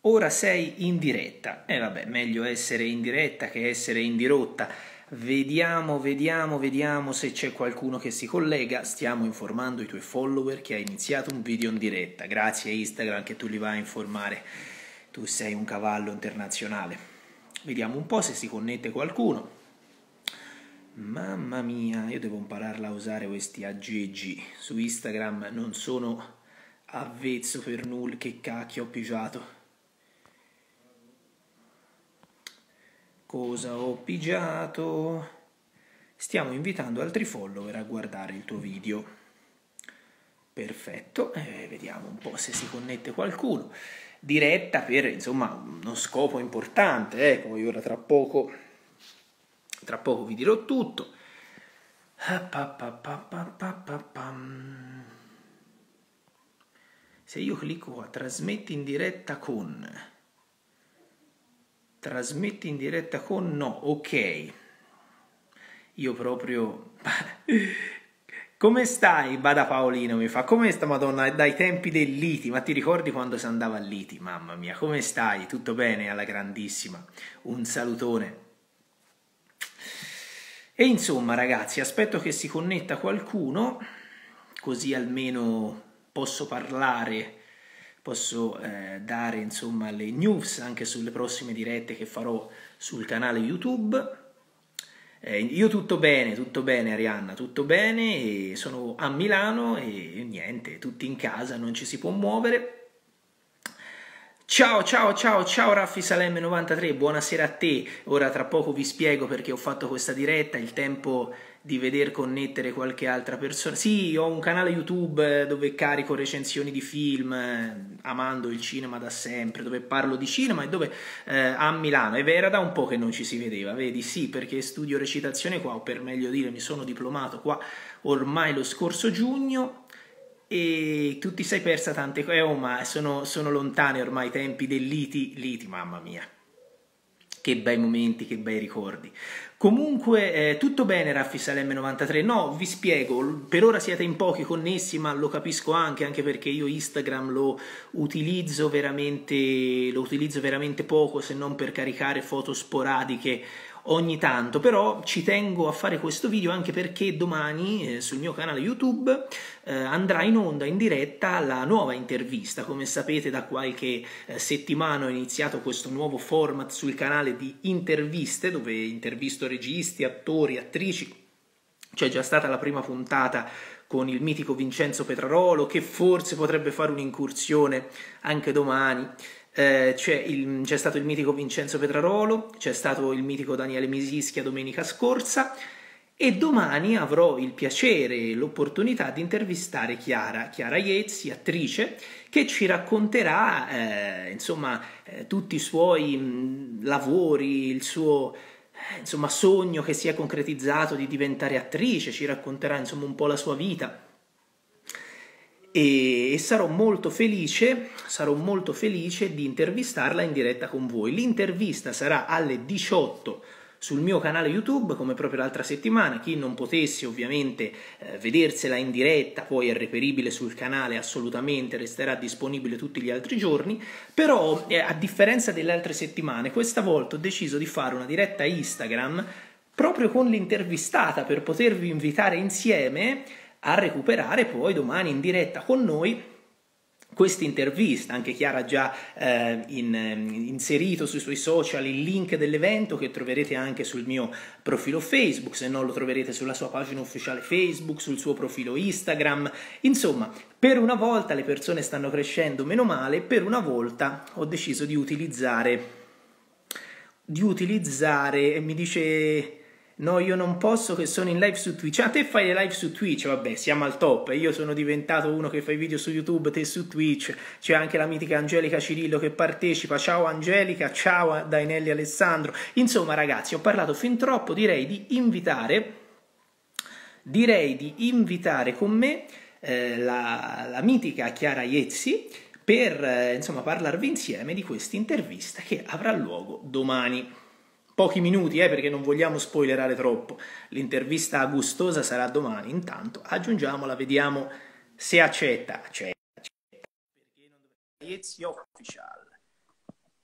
Ora sei in diretta. E vabbè, meglio essere in diretta che essere in dirotta. Vediamo se c'è qualcuno che si collega. Stiamo informando i tuoi follower che hai iniziato un video in diretta. Grazie a Instagram che tu li vai a informare. Tu sei un cavallo internazionale. Vediamo un po' se si connette qualcuno. Mamma mia, io devo impararla a usare questi aggeggi. Su Instagram non sono avvezzo per nulla. Che cacchio ho pigiato. Cosa ho pigiato? Stiamo invitando altri follower a guardare il tuo video. Perfetto, vediamo un po' se si connette qualcuno. Diretta per, insomma, uno scopo importante, poi ora tra poco vi dirò tutto. Se io clicco qua, trasmetti in diretta con... Trasmetti in diretta con... No, ok. Io proprio... Come stai? Bada Paolino mi fa. Come sta Madonna? Dai tempi del Liti. Ma ti ricordi quando si andava al Liti? Mamma mia, come stai? Tutto bene? Alla grandissima. Un salutone. E insomma ragazzi, aspetto che si connetta qualcuno, così almeno posso parlare... Posso dare insomma le news anche sulle prossime dirette che farò sul canale YouTube. Io tutto bene Arianna, tutto bene, e sono a Milano e niente, tutti in casa, non ci si può muovere. Ciao Raffi Salemme 93, buonasera a te. Ora tra poco vi spiego perché ho fatto questa diretta, il tempo di veder connettere qualche altra persona. Sì, ho un canale YouTube dove carico recensioni di film, amando il cinema da sempre, dove parlo di cinema e dove a Milano. Era da un po' che non ci si vedeva, vedi? Sì, perché studio recitazione qua, o per meglio dire mi sono diplomato qua ormai lo scorso giugno. E tu ti sei persa tante cose, ma sono lontani ormai i tempi del Liti, mamma mia, che bei momenti, che bei ricordi. Comunque tutto bene Raffi Salemme 93, no, vi spiego, per ora siete in pochi connessi, ma lo capisco anche perché io Instagram lo utilizzo veramente poco, se non per caricare foto sporadiche ogni tanto, però ci tengo a fare questo video anche perché domani sul mio canale YouTube andrà in onda in diretta la nuova intervista. Come sapete da qualche settimana ho iniziato questo nuovo format sul canale di interviste dove intervisto registi, attori, attrici. C'è già stata la prima puntata con il mitico Vincenzo Petrarolo che forse potrebbe fare un'incursione anche domani. C'è stato il mitico Vincenzo Petrarolo, c'è stato il mitico Daniele Misischia domenica scorsa e domani avrò il piacere e l'opportunità di intervistare Chiara Iezzi, attrice, che ci racconterà tutti i suoi lavori, il suo sogno che si è concretizzato di diventare attrice, ci racconterà un po' la sua vita. E sarò molto felice di intervistarla in diretta con voi. L'intervista sarà alle 18 sul mio canale YouTube, come proprio l'altra settimana. Chi non potesse ovviamente vedersela in diretta, poi è reperibile sul canale, assolutamente resterà disponibile tutti gli altri giorni, però a differenza delle altre settimane, questa volta ho deciso di fare una diretta Instagram proprio con l'intervistata per potervi invitare insieme a recuperare poi domani in diretta con noi questa intervista. Anche Chiara ha già inserito sui suoi social il link dell'evento che troverete anche sul mio profilo Facebook, se non lo troverete sulla sua pagina ufficiale Facebook, sul suo profilo Instagram. Insomma, per una volta le persone stanno crescendo, meno male, per una volta ho deciso di utilizzare e mi dice... No, io non posso che sono in live su Twitch. Ah, te fai le live su Twitch, vabbè, siamo al top. Io sono diventato uno che fa i video su YouTube, te su Twitch. C'è anche la mitica Angelica Cirillo che partecipa. Ciao Angelica, ciao Dainelli Alessandro. Insomma, ragazzi, ho parlato fin troppo, direi di invitare con me la mitica Chiara Iezzi per parlarvi insieme di questa intervista che avrà luogo domani. Pochi minuti, perché non vogliamo spoilerare troppo. L'intervista gustosa sarà domani. Intanto aggiungiamola, vediamo se accetta. Perché non dovrebbe... Iezzi Official.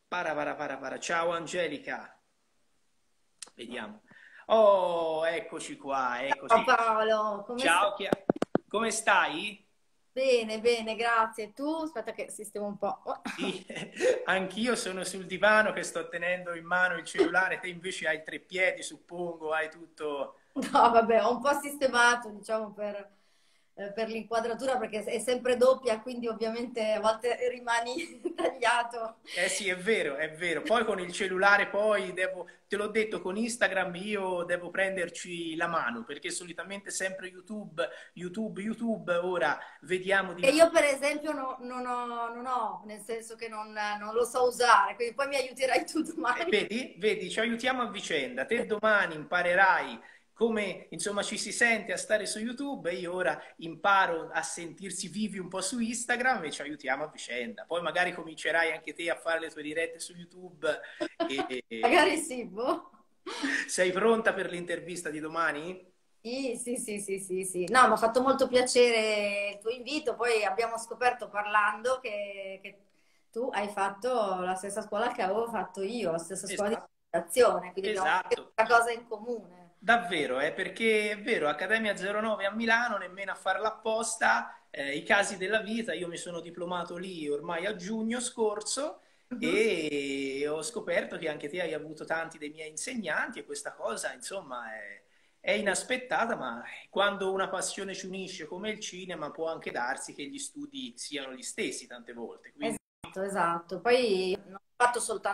Para. Ciao Angelica, vediamo. Oh, eccoci qua, Ciao eccoci. Paolo, come stai? Ciao, come stai? Bene, bene, grazie. E tu? Aspetta che sistemo un po'. Oh. Sì, anch'io sono sul divano che sto tenendo in mano il cellulare, te invece hai tre piedi, suppongo, hai tutto... No, vabbè, ho un po' sistemato, diciamo, per l'inquadratura perché è sempre doppia, quindi ovviamente a volte rimani tagliato. Eh sì, è vero, è vero. Poi con il cellulare, poi devo, te l'ho detto, con Instagram io devo prenderci la mano, perché solitamente sempre YouTube, ora vediamo di... E io per esempio non ho, nel senso che non lo so usare, quindi poi mi aiuterai tu domani. Vedi, ci aiutiamo a vicenda. Te domani imparerai come insomma ci si sente a stare su YouTube e io ora imparo a sentirsi vivi un po' su Instagram e ci aiutiamo a vicenda. Poi magari comincerai anche te a fare le tue dirette su YouTube Magari sì, boh. sei pronta per l'intervista di domani? Sì, sì, sì, sì, sì, sì. No, mi ha fatto molto piacere il tuo invito. Poi abbiamo scoperto parlando che tu hai fatto la stessa scuola che avevo fatto io, la stessa scuola di Esatto, comunicazione, quindi abbiamo esatto. questa cosa in comune. Davvero, perché è vero, Accademia 09 a Milano, nemmeno a farla apposta, i casi della vita, io mi sono diplomato lì ormai a giugno scorso Mhm. e ho scoperto che anche te hai avuto tanti dei miei insegnanti e questa cosa, insomma, è inaspettata, ma quando una passione ci unisce come il cinema può anche darsi che gli studi siano gli stessi tante volte. Quindi, Esatto, esatto. Poi non ho fatto soltanto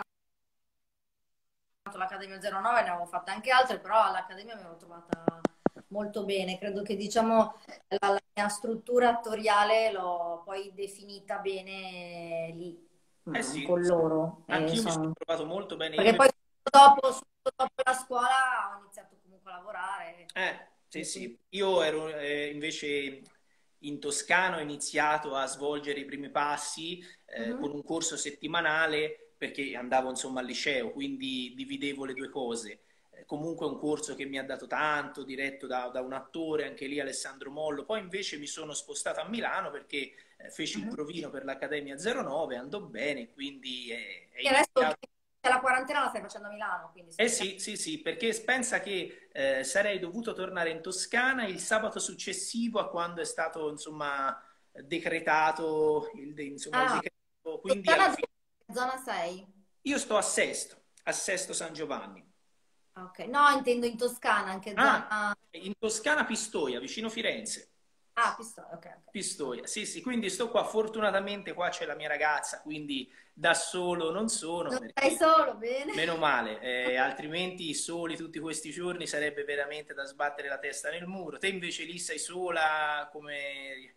l'Accademia 09, ne avevo fatte anche altre, però all'Accademia mi ero trovata molto bene. Credo che, diciamo, la mia struttura attoriale l'ho poi definita bene lì, eh sì, con loro. anch'io mi sono trovato molto bene, io Perché mi poi subito dopo la scuola ho iniziato comunque a lavorare. Sì, sì. Io ero invece in Toscana, ho iniziato a svolgere i primi passi Mhm. con un corso settimanale perché andavo insomma al liceo, quindi dividevo le due cose. Comunque è un corso che mi ha dato tanto, diretto da un attore, anche lì Alessandro Mollo. Poi invece mi sono spostato a Milano perché feci il Mhm. provino per l'Accademia 09, andò bene, quindi è E adesso iniziato. che la quarantena la stai facendo a Milano, quindi Eh spostiamo. sì, sì, sì, perché pensa che sarei dovuto tornare in Toscana il sabato successivo a quando è stato, insomma, decretato insomma, il Ah, decreto, quindi alla Toscana fine zona 6? io sto a Sesto San Giovanni. Ok, no, intendo in Toscana, anche Ah, zona... in Toscana Pistoia, vicino Firenze. Ah, Pistoia, ok, ok. Pistoia, sì, sì, quindi sto qua, fortunatamente qua c'è la mia ragazza, quindi da solo non sono, Non stai perché solo, bene? meno male, altrimenti soli tutti questi giorni sarebbe veramente da sbattere la testa nel muro. Te invece lì sei sola, come...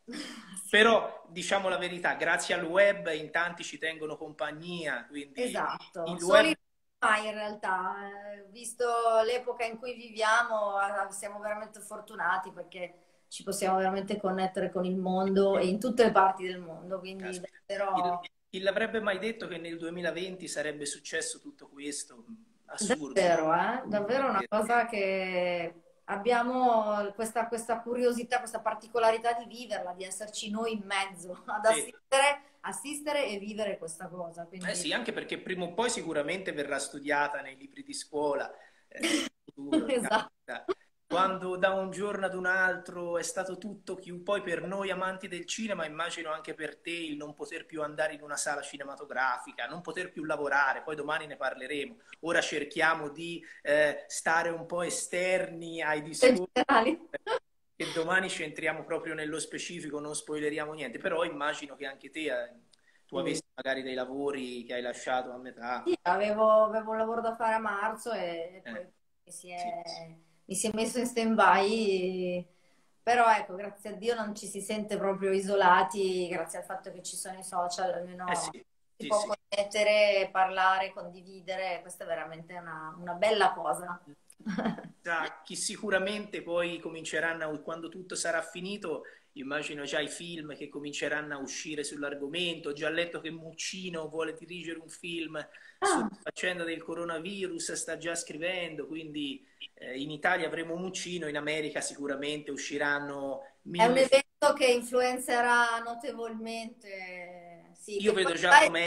Sì, Però diciamo la verità, grazie al web in tanti ci tengono compagnia, quindi esatto. il Soli web... non mai in realtà. Visto l'epoca in cui viviamo, siamo veramente fortunati perché ci possiamo veramente connettere con il mondo e in tutte le parti del mondo, quindi Caspita, davvero... chi l'avrebbe mai detto che nel 2020 sarebbe successo tutto questo? Assurdo. Davvero, eh? Davvero una cosa che abbiamo questa curiosità, questa particolarità di viverla, di esserci noi in mezzo, ad Sì. assistere e vivere questa cosa. Eh Quindi, sì, anche perché prima o poi sicuramente verrà studiata nei libri di scuola, in futuro, esatto. capita. Quando da un giorno ad un altro è stato tutto poi per noi amanti del cinema, immagino anche per te il non poter più andare in una sala cinematografica, non poter più lavorare, poi domani ne parleremo. Ora cerchiamo di stare un po' esterni ai In discorsi generale. e domani ci entriamo proprio nello specifico, non spoileriamo niente, però immagino che anche te, tu Sì. avessi magari dei lavori che hai lasciato a metà. Sì, avevo un lavoro da fare a marzo e Eh, poi mi si sì, è, mi si è messo in stand-by, però ecco, grazie a Dio non ci si sente proprio isolati, grazie al fatto che ci sono i social, almeno sì, si sì, può sì. connettere, parlare, condividere, questa è veramente una bella cosa. Chi sicuramente poi cominceranno, quando tutto sarà finito, immagino già i film che cominceranno a uscire sull'argomento. Ho già letto che Muccino vuole dirigere un film sulla Ah, faccenda del coronavirus, sta già scrivendo, quindi in Italia avremo Muccino, in America sicuramente usciranno è un mille film. evento che influenzerà notevolmente, sì, Io che poi vedo già Tom Hanks.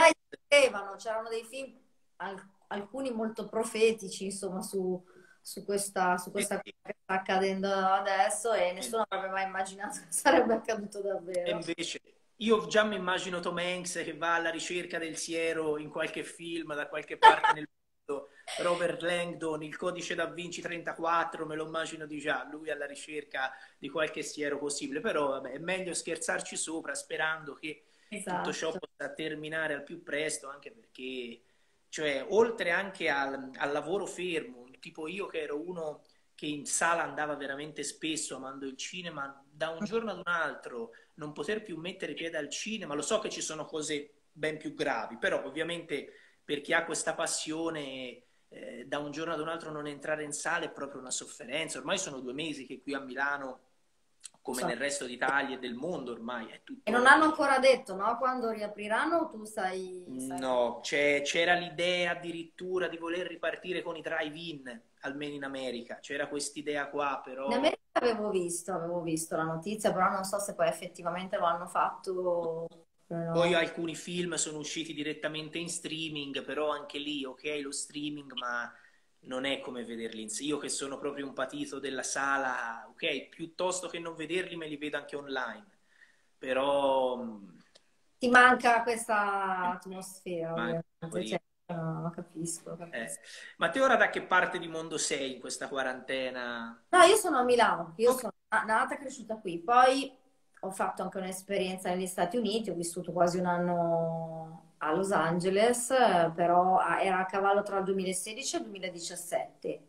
c'erano dei film, alcuni molto profetici, insomma, su questa cosa E, che sta accadendo adesso e e- nessuno avrebbe mai immaginato che sarebbe accaduto e davvero. invece io già mi immagino Tom Hanks che va alla ricerca del siero in qualche film da qualche parte nel mondo. Robert Langdon, il codice da Vinci 34, me lo immagino di già, lui alla ricerca di qualche siero possibile. Però vabbè, è meglio scherzarci sopra sperando che tutto ciò Esatto. possa terminare al più presto, anche perché, cioè, oltre anche al lavoro fermo, tipo io che ero uno che in sala andava veramente spesso amando il cinema, da un giorno ad un altro non poter più mettere piede al cinema, lo so che ci sono cose ben più gravi, però ovviamente per chi ha questa passione, da un giorno ad un altro non entrare in sala è proprio una sofferenza. Ormai sono 2 mesi che qui a Milano, come So. nel resto d'Italia e del mondo, ormai è E non tutto. hanno ancora detto, no? Quando riapriranno, tu sai. No, c'era l'idea addirittura di voler ripartire con i drive-in, almeno in America. C'era quest'idea qua, In però America avevo visto la notizia, però non so se poi effettivamente lo hanno fatto. poi No. alcuni film sono usciti direttamente in streaming, però anche lì, ok, lo streaming, ma non è come vederli io che sono proprio un patito della sala, ok, piuttosto che non vederli me li vedo anche online. Però Ti manca questa atmosfera, manca da ovviamente. morire. Cioè, no, capisco, Eh. capisco. Ma te ora da che parte di mondo sei in questa quarantena? No, io sono a Milano, io Ok. sono nata e cresciuta qui. Poi ho fatto anche un'esperienza negli Stati Uniti, ho vissuto quasi un anno a Los Angeles, però era a cavallo tra il 2016 e il 2017.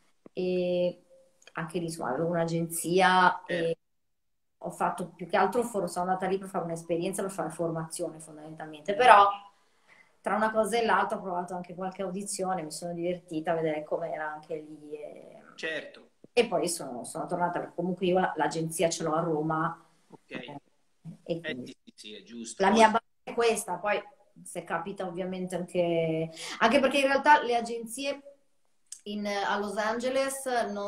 E anche lì, insomma, avevo un'agenzia Certo. e ho fatto più che altro, sono andata lì per fare un'esperienza, per fare formazione fondamentalmente. Però tra una cosa e l'altra ho provato anche qualche audizione, mi sono divertita a vedere com'era anche lì. Certo, E poi sono tornata, perché comunque io l'agenzia ce l'ho a Roma, ok. e quindi Sì, sì, sì, è giusto. la Poi, mia base è questa. Poi se capita ovviamente anche perché in realtà le agenzie a Los Angeles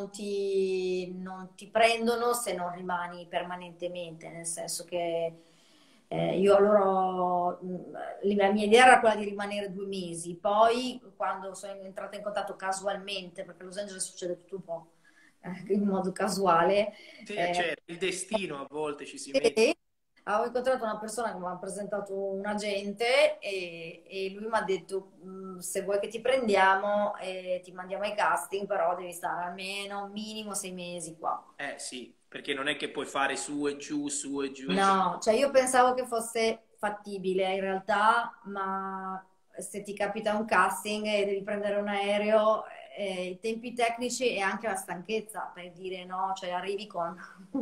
non ti prendono se non rimani permanentemente, nel senso che io loro, la mia idea era quella di rimanere 2 mesi. Poi quando sono entrata in contatto casualmente, perché a Los Angeles succede tutto un po' in modo casuale, sì, eh, certo, il destino a volte ci si mette. e avevo incontrato una persona che mi ha presentato un agente e lui mi ha detto: Se vuoi che ti prendiamo, ti mandiamo ai casting, però devi stare almeno un minimo 6 mesi qua." Eh sì, perché non è che puoi fare su e giù, su e giù e giù. No, cioè io pensavo che fosse fattibile in realtà, ma se ti capita un casting e devi prendere un aereo, i tempi tecnici e anche la stanchezza per dire no, cioè arrivi con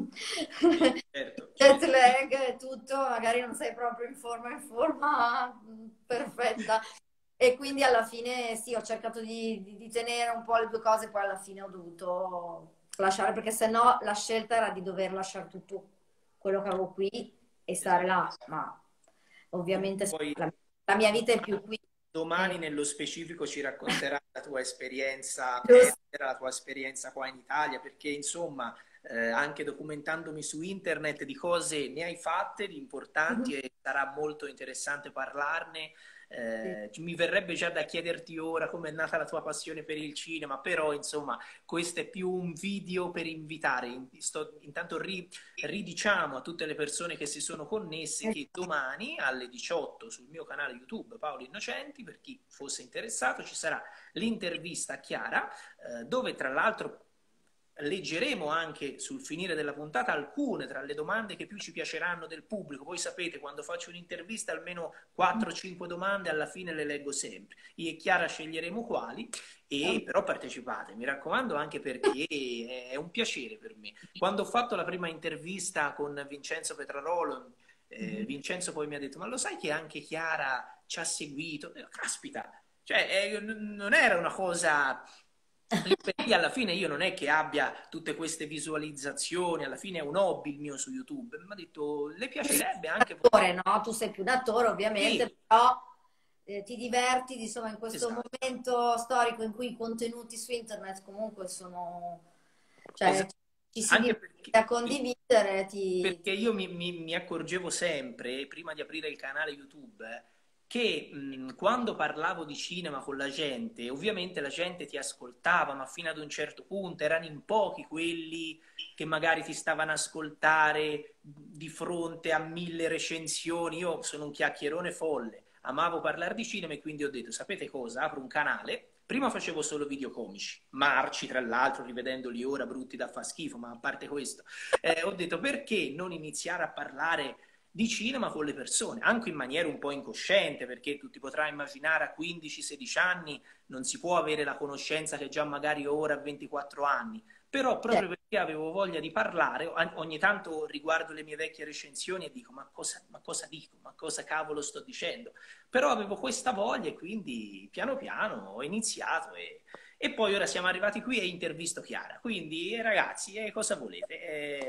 Sì, certo, jet certo. lag e tutto, magari non sei proprio in forma perfetta. E quindi alla fine sì, ho cercato di tenere un po' le due cose, poi alla fine ho dovuto lasciare, perché sennò la scelta era di dover lasciare tutto quello che avevo qui e stare Esatto. là, ma ovviamente Poi la mia vita è più qui. domani Eh, nello specifico ci racconterai la tua esperienza giusto. estera, la tua esperienza qua in Italia, perché insomma, anche documentandomi su internet di cose ne hai fatte, di importanti e sarà molto interessante parlarne. Sì. Mi verrebbe già da chiederti ora come è nata la tua passione per il cinema, però insomma, questo è più un video per invitare. Intanto ridiciamo a tutte le persone che si sono connesse che domani alle 18 sul mio canale YouTube Paolo Innocenti, per chi fosse interessato, ci sarà l'intervista a Chiara, dove tra l'altro leggeremo anche sul finire della puntata alcune tra le domande che più ci piaceranno del pubblico. Voi sapete, quando faccio un'intervista almeno 4-5 domande alla fine le leggo sempre. Io e Chiara sceglieremo quali, e però partecipate, mi raccomando, anche perché è un piacere per me. Quando ho fatto la prima intervista con Vincenzo Petrarolo, Vincenzo poi mi ha detto: ma lo sai che anche Chiara ci ha seguito? Caspita, cioè non era una cosa lì per lì. Alla fine io non è che abbia tutte queste visualizzazioni, alla fine è un hobby il mio su YouTube. Mi ha detto: le piacerebbe anche Attore, no? Tu sei più un attore, ovviamente, sì, però ti diverti, insomma, in questo esatto, momento storico in cui i contenuti su internet comunque cioè, esatto. ci si Anche diverte a perché condividere, perché io mi accorgevo sempre, prima di aprire il canale YouTube, che quando parlavo di cinema con la gente, ovviamente la gente ti ascoltava, ma fino ad un certo punto erano in pochi quelli che magari ti stavano a ascoltare di fronte a 1000 recensioni. Io sono un chiacchierone folle, amavo parlare di cinema e quindi ho detto, sapete cosa? Apro un canale. Prima facevo solo video comici, marci tra l'altro, rivedendoli ora, brutti da fa schifo, ma a parte questo, ho detto perché non iniziare a parlare di cinema con le persone, anche in maniera un po' incosciente, perché tu ti potrai immaginare a 15-16 anni non si può avere la conoscenza che già magari ora a 24 anni, però Cioè, proprio perché avevo voglia di parlare, ogni tanto riguardo le mie vecchie recensioni e dico ma cosa dico, ma cosa cavolo sto dicendo? Però avevo questa voglia e quindi piano piano ho iniziato e poi ora siamo arrivati qui e intervisto Chiara. Quindi ragazzi, cosa volete?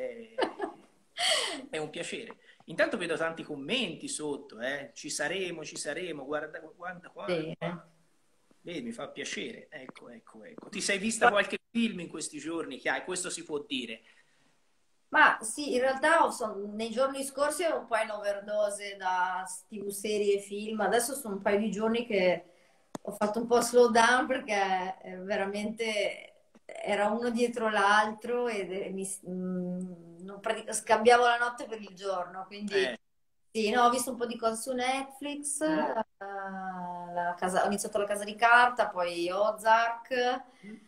È un piacere. Intanto vedo tanti commenti sotto, ci saremo, guarda, guarda qua. bene. Vedi, mi fa piacere. Ecco, ecco, ecco. Ti sei vista qualche film in questi giorni, Chiara? Questo si può dire. Ma sì, in realtà nei giorni scorsi ero un po' in overdose da TV serie e film, adesso sono un paio di giorni che ho fatto un po' slow down perché veramente era uno dietro l'altro e non scambiavo la notte per il giorno, quindi Eh, sì, no, ho visto un po' di cose su Netflix, ho iniziato La Casa di Carta, poi Ozark.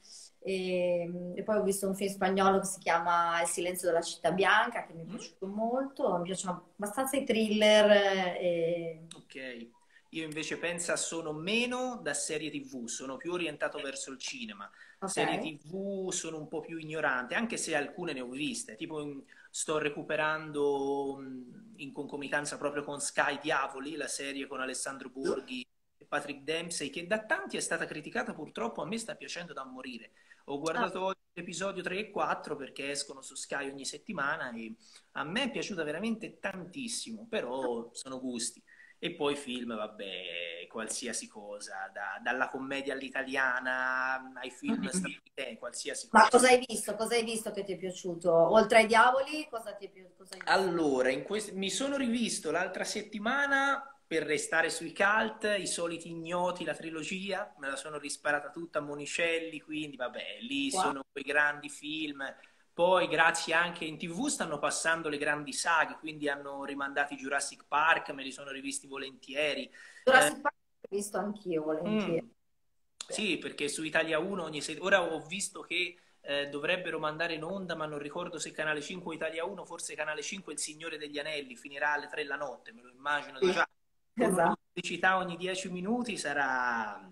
E poi ho visto un film spagnolo che si chiama Il silenzio della città bianca, che mi è mm? piaciuto molto. Mi piacciono abbastanza i thriller. Ok. Io invece pensa sono meno da serie TV, sono più orientato verso il cinema. Ok. Serie TV sono un po' più ignorante, anche se alcune ne ho viste. Tipo sto recuperando in concomitanza proprio con Sky Diavoli, la serie con Alessandro Borghi e Patrick Dempsey, che da tanti è stata criticata, purtroppo a me sta piacendo da morire. Ho Ah, guardato oggi l'episodio 3 e 4 perché escono su Sky ogni settimana e a me è piaciuta veramente tantissimo, però sono gusti. E poi film, vabbè, qualsiasi cosa, dalla commedia all'italiana ai film mhm. statunitensi, qualsiasi Ma cosa. cosa hai visto? Cosa hai visto che ti è piaciuto? Oltre ai diavoli, cosa ti è cosa hai visto? Allora, mi sono rivisto l'altra settimana per restare sui cult, I soliti ignoti, la trilogia, me la sono risparata tutta a Monicelli, quindi vabbè, lì Wow. sono quei grandi film. Poi, grazie anche in TV, stanno passando le grandi saghe, quindi hanno rimandato Jurassic Park, me li sono rivisti volentieri. Jurassic Park l'ho visto anch'io, volentieri. Mm, sì, perché su Italia 1 ora ho visto che dovrebbero mandare in onda, ma non ricordo se Canale 5 o Italia 1, forse Canale 5 Il Signore degli Anelli, finirà alle 3 la notte, me lo immagino Sì, già. Con una esatto. pubblicità ogni 10 minuti sarà...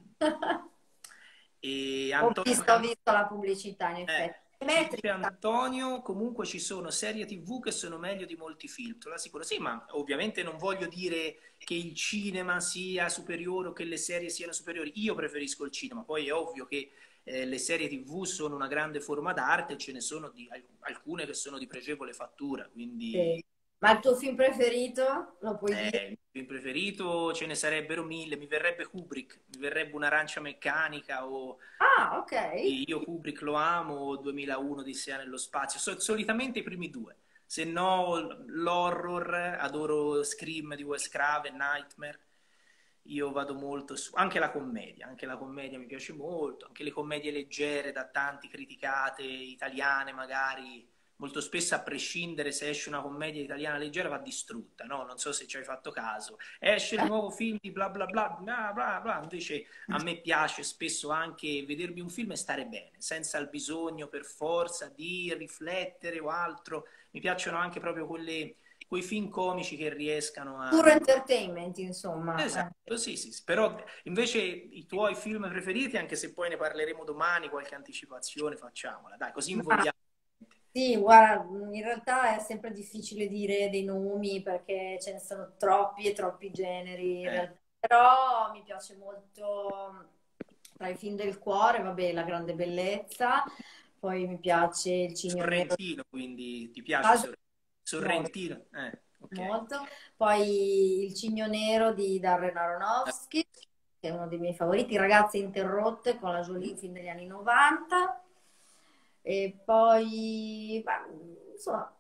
E Ho Antonio visto, ho visto la pubblicità, in effetti. ci Metri, dice Antonio, comunque ci sono serie TV che sono meglio di molti film, te lo assicuro. Sì, ma ovviamente non voglio dire che il cinema sia superiore o che le serie siano superiori. Io preferisco il cinema, poi è ovvio che le serie TV sono una grande forma d'arte e ce ne sono alcune che sono di pregevole fattura, quindi sì. Ma il tuo film preferito? Lo puoi dire? il mio film preferito ce ne sarebbero mille, mi verrebbe Kubrick, mi verrebbe un'arancia meccanica o Ah, ok. io Kubrick lo amo, o 2001 Odissea nello spazio, solitamente i primi due, se no l'horror, adoro Scream di Wes Craven, Nightmare, io vado molto su, anche la commedia mi piace molto, anche le commedie leggere da tanti criticate, italiane magari, molto spesso a prescindere se esce una commedia italiana leggera va distrutta, no? Non so se ci hai fatto caso. Esce il nuovo film di bla bla bla, bla bla bla, invece a me piace spesso anche vedermi un film e stare bene, senza il bisogno per forza di riflettere o altro. Mi piacciono anche proprio quei film comici che riescano a... Puro entertainment, insomma. Esatto, sì, sì, sì. Però invece i tuoi film preferiti, anche se poi ne parleremo domani, qualche anticipazione facciamola, dai, così Ma invogliamo. sì, guarda, in realtà è sempre difficile dire dei nomi perché ce ne sono troppi e troppi generi, in Eh. realtà. Però mi piace molto tra i film del cuore, vabbè, La grande bellezza, poi mi piace Il Cigno Nero di Sorrentino, quindi ti piace Baggio, molto, Sorrentino? Ok. molto. Poi Il Cigno Nero di Darren Aronofsky, che è uno dei miei favoriti, Ragazze interrotte con la Jolie, film degli anni 90. E poi, insomma,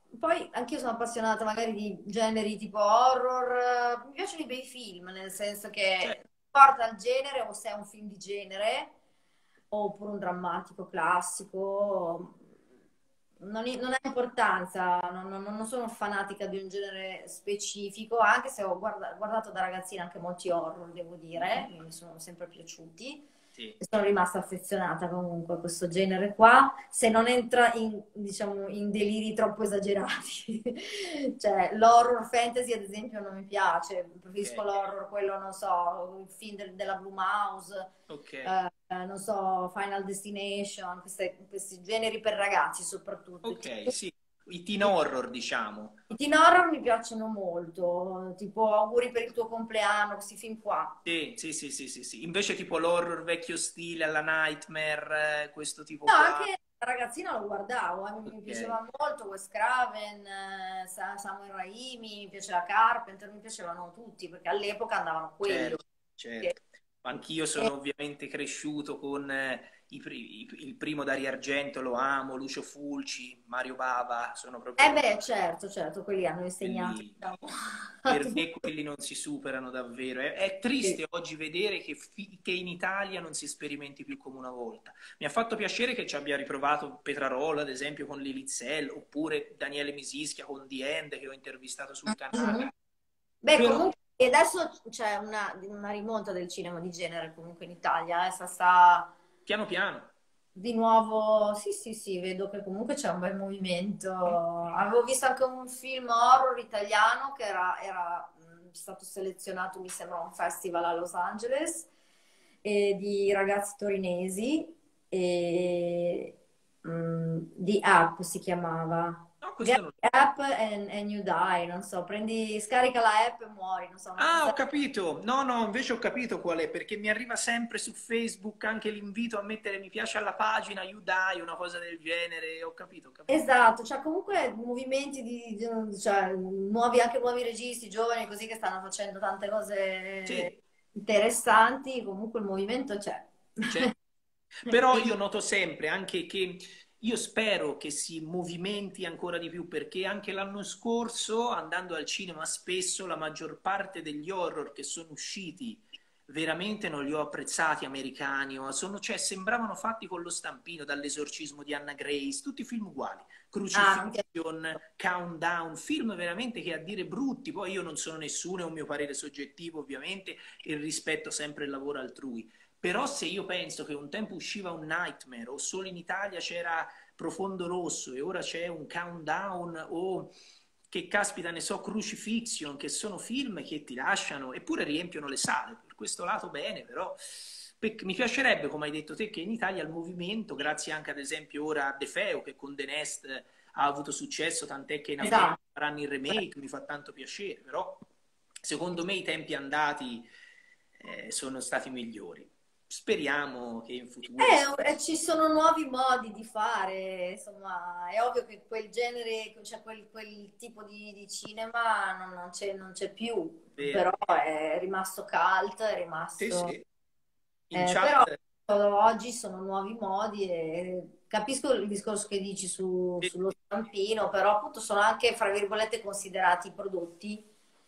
poi anch'io sono appassionata magari di generi tipo horror, mi piacciono i bei film, nel senso Cioè, che porta il genere o se è un film di genere, oppure un drammatico classico, non ha importanza, non sono fanatica di un genere specifico, anche se ho guardato da ragazzina anche molti horror, devo dire, mi sono sempre piaciuti. sì, E sono rimasta affezionata comunque a questo genere qua, se non entra in, diciamo, in deliri troppo esagerati. Cioè, l'horror fantasy, ad esempio, non mi piace, preferisco ok, l'horror, quello, non so, il film della Blumhouse, ok, non so, Final Destination, questi generi per ragazzi soprattutto. ok, sì. I teen horror, diciamo. I teen horror mi piacciono molto, tipo Auguri per il tuo compleanno, questi film qua. Sì, sì, sì, sì, sì, sì. Invece tipo l'horror vecchio stile, alla Nightmare, questo tipo No, qua. anche da ragazzina lo guardavo, mi Ok, piaceva molto Wes Craven, Samuel Raimi, mi piaceva Carpenter, mi piacevano tutti perché all'epoca andavano quelli. certo, certo. Anch'io sono ovviamente cresciuto con il primo Dario Argento, lo amo, Lucio Fulci, Mario Bava, sono proprio Beh, certo, certo, quelli hanno insegnato, quelli. diciamo, a Per tutti. me quelli non si superano davvero. È triste oggi vedere che in Italia non si sperimenti più come una volta. Mi ha fatto piacere che ci abbia riprovato Petrarola, ad esempio, con l'Elizell, oppure Daniele Misischia con The End, che ho intervistato sul Mhm. canale. Beh, Però, comunque adesso c'è una rimonta del cinema di genere comunque in Italia, sta piano piano. di nuovo, sì, sì, sì, vedo che comunque c'è un bel movimento. Avevo visto anche un film horror italiano che era stato selezionato, mi sembra, a un festival a Los Angeles, di ragazzi torinesi, di App si chiamava. No, Get questo non. the app and you die, non so, scarica la app e muori, non so, una Ah, ho cosa. capito. No, no, invece ho capito qual è, perché mi arriva sempre su Facebook anche l'invito a mettere mi piace alla pagina, You Die, una cosa del genere. Ho capito, ho capito. Esatto, cioè comunque movimenti cioè, anche nuovi registi, giovani così che stanno facendo tante Sì, cose interessanti, comunque il movimento c'è. c'è. Però io noto sempre anche che io spero che si movimenti ancora di più perché anche l'anno scorso, andando al cinema, spesso la maggior parte degli horror che sono usciti veramente non li ho apprezzati americani, cioè, sembravano fatti con lo stampino, dall'esorcismo di Anna Grace, tutti film uguali, Ah, ok. Crucifixion, Countdown, film veramente che a dire brutti, poi io non sono nessuno, è un mio parere soggettivo ovviamente, e rispetto sempre il lavoro altrui. Però se io penso che un tempo usciva un Nightmare o solo in Italia c'era Profondo Rosso e ora c'è un Countdown o che caspita ne so Crucifixion, che sono film che ti lasciano eppure riempiono le sale, per questo lato bene, però mi piacerebbe, come hai detto te, che in Italia il movimento, grazie anche ad esempio ora a De Feo che con The Nest ha avuto successo, tant'è che in America Esatto. faranno il remake, mi fa tanto piacere, però secondo me i tempi andati sono stati migliori. Speriamo che in futuro. Ci sono nuovi modi di fare, insomma, è ovvio che quel genere, cioè quel tipo di cinema non c'è più, Vero. però è rimasto cult, è Sì, rimasto. sì. In chat, Però oggi sono nuovi modi e capisco il discorso che dici sì, sullo stampino, però appunto sono anche, fra virgolette, considerati prodotti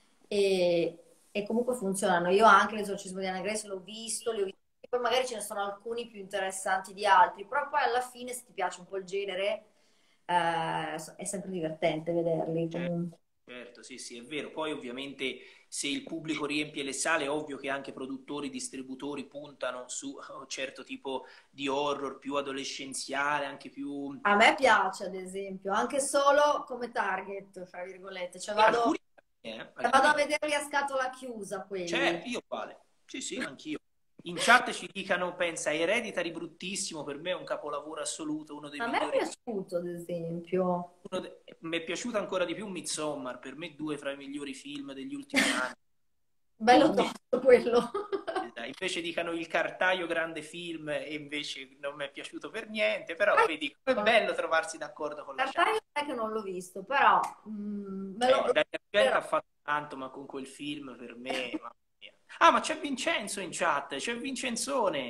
e comunque funzionano. Io anche l'esorcismo di Anna Grace l'ho visto, li ho visti, poi magari ce ne sono alcuni più interessanti di altri, però poi alla fine se ti piace un po' il genere è sempre divertente vederli certo, comunque. certo, sì, sì, è vero. Poi ovviamente se il pubblico riempie le sale, è ovvio che anche produttori, distributori puntano su un certo tipo di horror più adolescenziale, anche più. A me piace, ad esempio, anche solo come target, fra virgolette, cioè E alcuni, vado a alcuni. vederli a scatola chiusa quelli. Certo, io uguale. Sì, sì, anch'io. In chat ci dicano, pensa, Hereditary bruttissimo, per me è un capolavoro assoluto, uno dei A me è migliori. piaciuto, ad esempio. Mi è piaciuto ancora di più Midsommar, per me due fra i migliori film degli ultimi anni. Bello tosto quello. Invece dicano Il Cartaio grande film e invece non mi è piaciuto per niente, però vedi, è Ecco, bello trovarsi d'accordo con la chat. Tartaglio non è che non l'ho visto, però me lo Dario Argento recupererò. ha fatto tanto, ma con quel film per me, mamma mia. Ah, ma c'è Vincenzo in chat, c'è Vincenzone.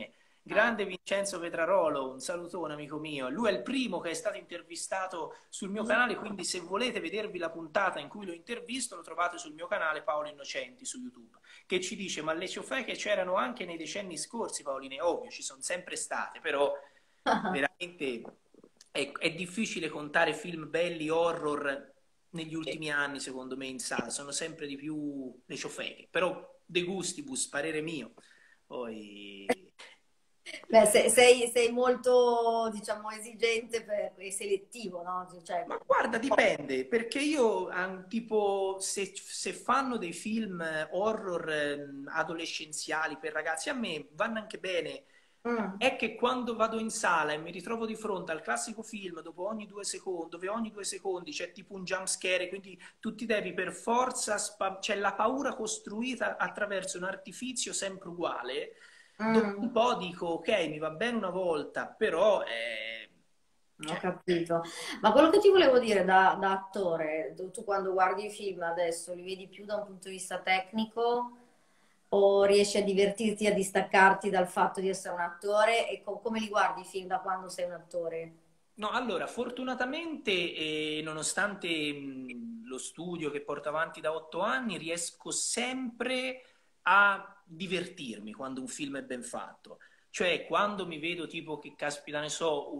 Grande Vincenzo Vetrarolo, un salutone amico mio. Lui è il primo che è stato intervistato sul mio canale, quindi se volete vedervi la puntata in cui lo intervisto lo trovate sul mio canale Paolo Innocenti su YouTube, che ci dice ma le ciofeche c'erano anche nei decenni scorsi, Paoline? Ovvio, ci sono sempre state, però veramente è difficile contare film belli, horror negli ultimi anni, secondo me, in sala. Sono sempre di più le ciofeche, però de gustibus, parere mio. Poi... Beh, sei molto, diciamo, esigente e selettivo, no? Cioè, Ma guarda, dipende, perché io, tipo, se fanno dei film horror adolescenziali per ragazzi, a me vanno anche bene. mm, È che quando vado in sala e mi ritrovo di fronte al classico film dove ogni 2 secondi c'è tipo un jump scare, quindi tu ti devi per forza, c'è la paura costruita attraverso un artifizio sempre uguale, dopo mm, un po' dico, ok, mi va bene una volta, però... ho cioè, capito. Ma quello che ti volevo dire da attore, tu quando guardi i film adesso li vedi più da un punto di vista tecnico o riesci a divertirti, a distaccarti dal fatto di essere un attore e come li guardi i film da quando sei un attore? no, allora, fortunatamente, nonostante lo studio che porto avanti da 8 anni, riesco sempre a divertirmi quando un film è ben fatto. Cioè, quando mi vedo tipo che, caspita, ne so,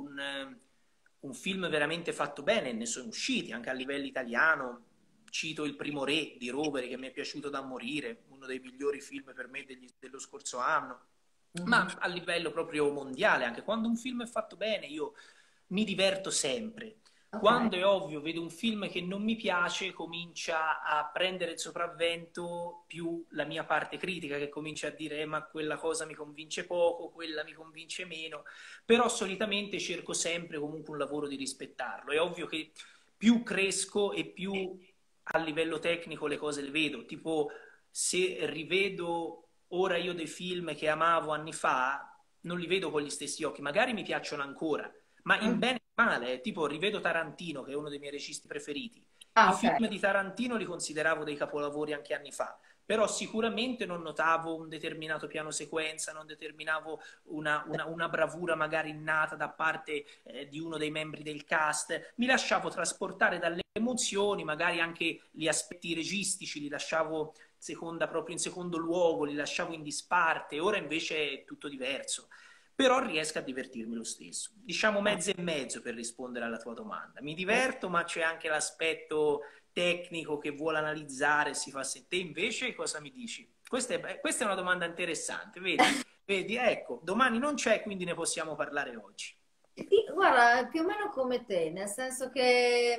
un film veramente fatto bene, ne sono usciti anche a livello italiano. Cito Il Primo Re di Rovere, che mi è piaciuto da morire, uno dei migliori film per me dello scorso anno. Mhm. Ma a livello proprio mondiale, anche quando un film è fatto bene, io mi diverto sempre. Ok. Quando è ovvio, vedo un film che non mi piace, comincia a prendere il sopravvento più la mia parte critica, che comincia a dire ma quella cosa mi convince poco, quella mi convince meno, però solitamente cerco sempre comunque un lavoro di rispettarlo. È ovvio che più cresco e più a livello tecnico le cose le vedo, tipo se rivedo ora io dei film che amavo anni fa, non li vedo con gli stessi occhi, magari mi piacciono ancora, ma in Mm. bene e male, tipo rivedo Tarantino, che è uno dei miei registi preferiti. I Ah, ok. film di Tarantino li consideravo dei capolavori anche anni fa, però sicuramente non notavo un determinato piano sequenza, non determinavo una bravura magari innata da parte di uno dei membri del cast, mi lasciavo trasportare dalle emozioni, magari anche gli aspetti registici li lasciavo proprio in secondo luogo, li lasciavo in disparte, ora invece è tutto diverso. Però riesco a divertirmi lo stesso. Diciamo mezzo e mezzo per rispondere alla tua domanda. Mi diverto, ma c'è anche l'aspetto tecnico che vuole analizzare, si fa se te invece cosa mi dici? Questa è una domanda interessante, vedi? Vedi, ecco, domani non c'è, quindi ne possiamo parlare oggi. Sì, guarda, più o meno come te, nel senso che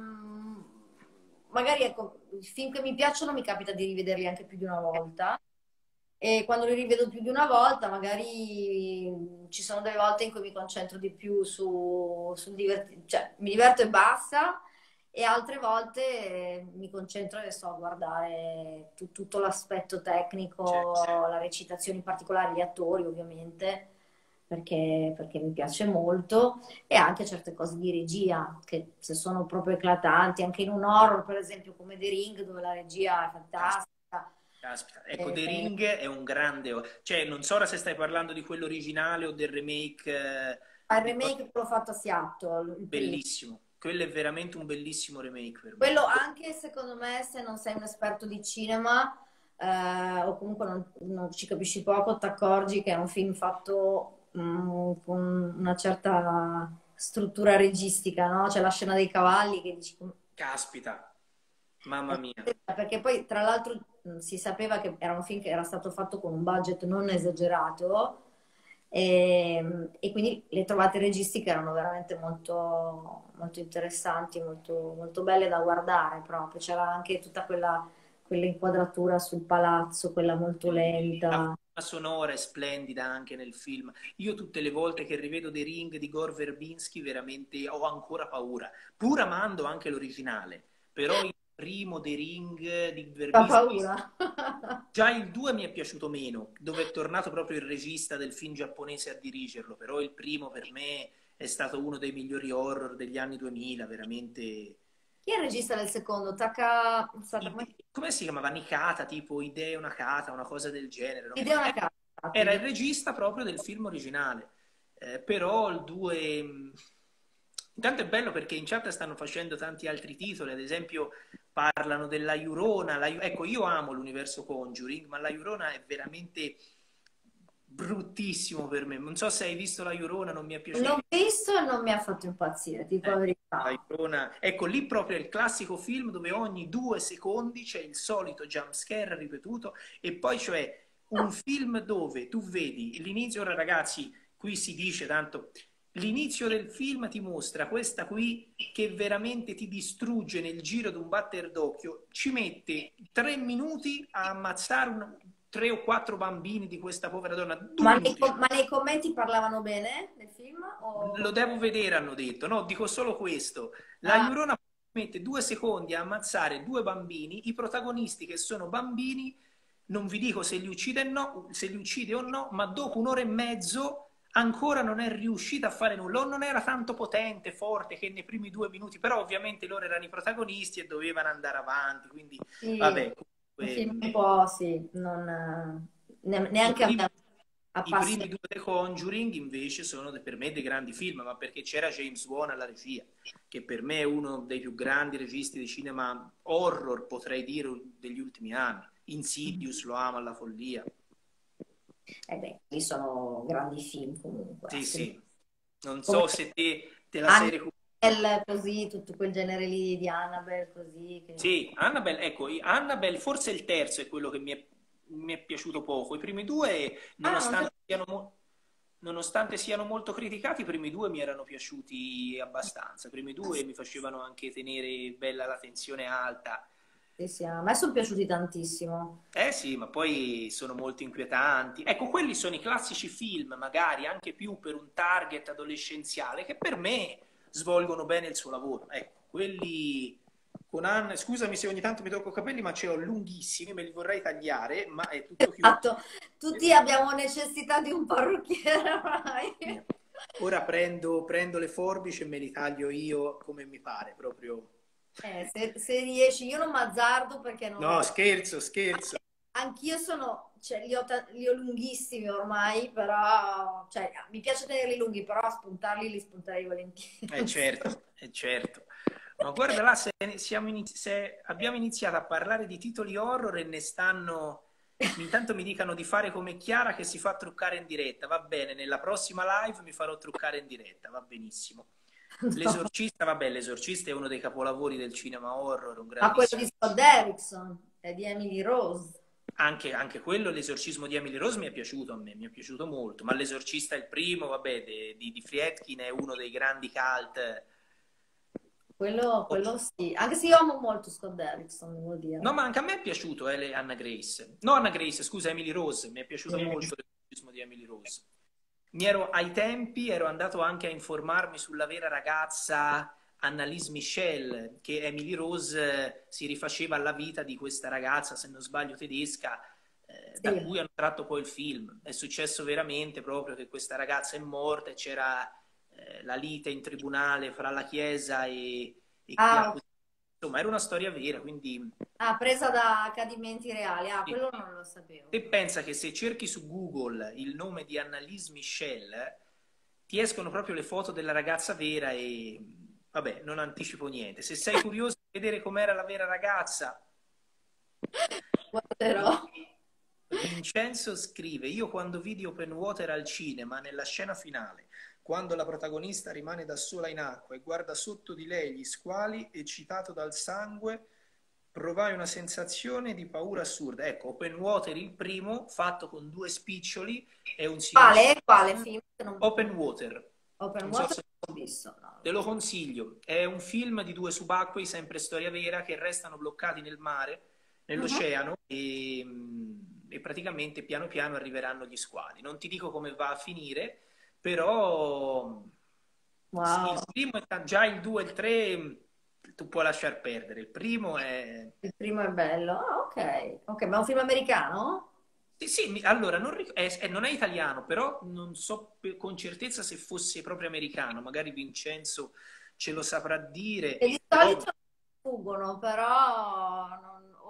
magari ecco, i film che mi piacciono mi capita di rivederli anche più di una volta e quando li rivedo più di una volta magari ci sono delle volte in cui mi concentro di più sul divertirmi, cioè mi diverto e basta e altre volte mi concentro e sto a guardare tutto l'aspetto tecnico, Certo. la recitazione in particolare, gli attori ovviamente perché mi piace molto, e anche certe cose di regia, che se sono proprio eclatanti, anche in un horror, per esempio, come The Ring, dove la regia è fantastica. Caspita. Ecco, The Eh, Ring è un grande... Cioè, non so ora se stai parlando di quello originale o del remake il remake l'ho fatto a Seattle, il primo. bellissimo. Quello è veramente un bellissimo remake per me. Quello anche, secondo me, se non sei un esperto di cinema, o comunque non ci capisci poco, ti accorgi che è un film fatto con una certa struttura registica, no? C'è la scena dei cavalli che dici, Caspita, mamma mia. perché poi tra l'altro si sapeva che era un film che era stato fatto con un budget non esagerato e quindi le trovate registiche erano veramente molto, molto interessanti, molto, molto belle da guardare proprio. C'era anche tutta quella inquadratura sul palazzo, quella molto La lenta. colonna sonora è splendida anche nel film. Io tutte le volte che rivedo The Ring di Gore Verbinski veramente ho ancora paura. Pur amando anche l'originale, però il primo The Ring di Fa Verbinski, paura. già il 2 mi è piaciuto meno, dove è tornato proprio il regista del film giapponese a dirigerlo, però il primo per me è stato uno dei migliori horror degli anni 2000, veramente... Chi è il regista del secondo? Come si Come si chiamava? Nikata, tipo Hideo Nakata, una cosa del genere. Non mi chiama? Idea ricordo. una casa. era il regista proprio del film originale. Però il 2... Intanto è bello perché in chat stanno facendo tanti altri titoli, ad esempio parlano della Iurona. Ecco, io amo l'universo Conjuring, ma la Iurona è veramente bruttissimo per me. Non so se hai visto la Iurona, non mi è piaciuto. L'ho visto e non mi ha fatto impazzire, dico la La verità. Iurona, ecco lì proprio è il classico film dove ogni 2 secondi c'è il solito jump scare ripetuto e poi cioè un film dove tu vedi l'inizio, ora ragazzi, qui si dice tanto, l'inizio del film ti mostra questa qui che veramente ti distrugge nel giro di un batter d'occhio, ci mette 3 minuti a ammazzare 3 o 4 bambini di questa povera donna, 2 minuti. Ma nei commenti parlavano bene del film? Lo devo vedere, hanno detto. No, dico solo questo. La Ah, Iurona mette 2 secondi a ammazzare 2 bambini, i protagonisti che sono bambini, non vi dico se li uccide, no, se li uccide o no, ma dopo 1 ora e mezzo ancora non è riuscita a fare nulla, o non era tanto potente, forte che nei primi 2 minuti, però ovviamente loro erano i protagonisti e dovevano andare avanti, quindi sì, vabbè. un Comunque, film un po', sì, i neanche a primi, me i primi appassiona. 2 The Conjuring invece sono per me dei grandi film, ma perché c'era James Wan alla regia, che per me è uno dei più grandi registi di cinema horror, potrei dire, degli ultimi anni. Insidious lo amo alla follia. Beh, quelli sono grandi film comunque, Sì, assolutamente. sì. Non so Come se te la sei recuperato. Annabelle, così, tutto quel genere lì di Annabelle, così. Sì, Annabelle, ecco, Annabelle forse il terzo è quello che mi è piaciuto poco. I primi 2, Ah, non so. nonostante siano molto criticati, i primi 2 mi erano piaciuti abbastanza. I primi 2 mi facevano anche tenere bella la tensione alta. Sì, sì, a me sono piaciuti tantissimo. Eh sì, ma poi sono molto inquietanti. Ecco, quelli sono i classici film, magari anche più per un target adolescenziale, che per me svolgono bene il suo lavoro. Ecco, quelli con Anne, scusami se ogni tanto mi tocco i capelli, ma ce l'ho lunghissimi, me li vorrei tagliare, ma è tutto chiuso. Esatto, tutti abbiamo necessità di un parrucchiere ormai. Ora prendo le forbici e me li taglio io come mi pare, proprio. Se riesci, io non m'azzardo perché non No, ho... scherzo, scherzo. Anch'io sono, cioè, li ho lunghissimi ormai, però, cioè, mi piace tenerli lunghi, però spuntarli li spunterei volentieri. Non so. Certo, è certo. Ma guarda là, se abbiamo iniziato a parlare di titoli horror e ne stanno... Intanto mi dicano di fare come Chiara che si fa truccare in diretta. Va bene, nella prossima live mi farò truccare in diretta, va benissimo. No. L'esorcista, vabbè, l'esorcista è uno dei capolavori del cinema horror, un Ma quello grandissimo... di Scott Derrickson e di Emily Rose. Anche quello, l'esorcismo di Emily Rose mi è piaciuto a me, mi è piaciuto molto, ma l'esorcista è il primo, vabbè, di Friedkin è uno dei grandi cult. Quello sì. Anche se io amo molto Scott Derrickson, devo No, dire. ma anche a me è piaciuto Anna Grace. No, Anna Grace, scusa, Emily Rose. Mi è piaciuto molto l'esorcismo di Emily Rose. Ai tempi ero andato anche a informarmi sulla vera ragazza Annalise Michel, che Emily Rose si rifaceva alla vita di questa ragazza, se non sbaglio tedesca, da Sì. cui hanno tratto poi il film. È successo veramente proprio che questa ragazza è morta e c'era la lite in tribunale fra la Chiesa e chi ha Ah, accusato. Insomma, era una storia vera, quindi presa da accadimenti reali. Ah, sì. quello non lo sapevo. Te pensa che se cerchi su Google il nome di Annalise Michel, ti escono proprio le foto della ragazza vera e vabbè, non anticipo niente. Se sei curioso di vedere com'era la vera ragazza, Guarderò. Vincenzo scrive: Io quando vidi Open Water al cinema, nella scena finale, quando la protagonista rimane da sola in acqua e guarda sotto di lei gli squali, eccitato dal sangue, provai una sensazione di paura assurda. Ecco, Open Water, il primo, fatto con 2 spiccioli, è un siniscio. Quale film? Open Water, Open non so Water se... non l'ho visto. No. Te lo consiglio, è un film di 2 subacquei, sempre storia vera, che restano bloccati nel mare, Mhm. nell'oceano e praticamente piano piano arriveranno gli squali. Non ti dico come va a finire, però il Wow, primo è già il 2 e il 3 tu puoi lasciar perdere. Il primo è... il primo è bello. Ah, ok. Ok, ma è un film americano? Sì, sì, allora non è italiano, però non so con certezza se fosse proprio americano, magari Vincenzo ce lo saprà E dire, di però solito fuggono, però